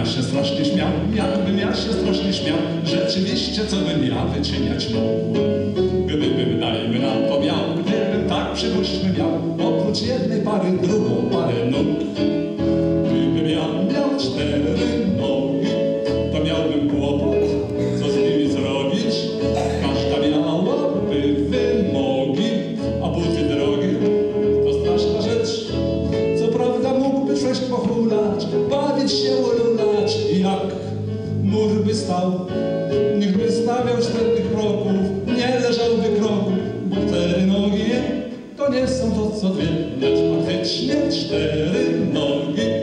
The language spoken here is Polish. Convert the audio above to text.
ja się strasznie śmiał, jakbym ja się strasznie śmiał, rzeczywiście co bym ja wyczyniać mógł. Gdybym, dajmy na to miał, gdybym tak przypuśćmy miał, oprócz jednej pary drugą parę nóg. Gdybym ja miał 4 nogi, to miałbym kłopot, co z nimi zrobić. Każda miałaby wymogi, a buty drogie to straszna rzecz. Co prawda mógłby coś pochulać, bawić się, ululać, jak mur by stał, niech by stawiał 4 kroków, nie leżałby kroku, bo 4 nogi to nie są to co 2, lecz faktycznie 4 nogi.